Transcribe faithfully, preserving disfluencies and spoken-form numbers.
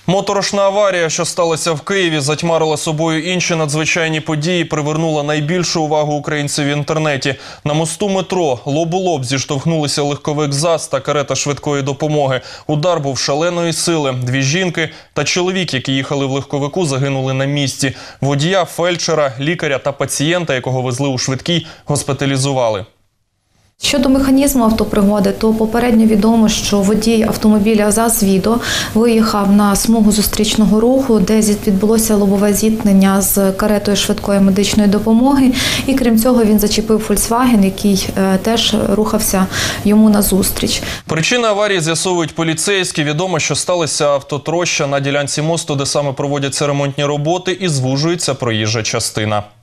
Моторошна аварія, що сталася в Києві, затьмарила собою інші надзвичайні події, привернула найбільшу увагу українців в інтернеті. На мосту метро лоб у лоб зіштовхнулися легковик ЗАЗ та карета швидкої допомоги. Удар був шаленої сили. Дві жінки та чоловік, які їхали в легковику, загинули на місці. Водія, фельдшера, лікаря та пацієнта, якого везли у швидкій, госпіталізували. Щодо механізму автопригоди, то попередньо відомо, що водій автомобіля ЗАЗ «Відо» виїхав на смугу зустрічного руху, де відбулося лобове зіткнення з каретою швидкої медичної допомоги. І крім цього він зачепив «Фольксваген», який теж рухався йому назустріч. Причини аварії з'ясовують поліцейські. Відомо, що сталася автотроща на ділянці мосту, де саме проводяться ремонтні роботи і звужується проїжджа частина.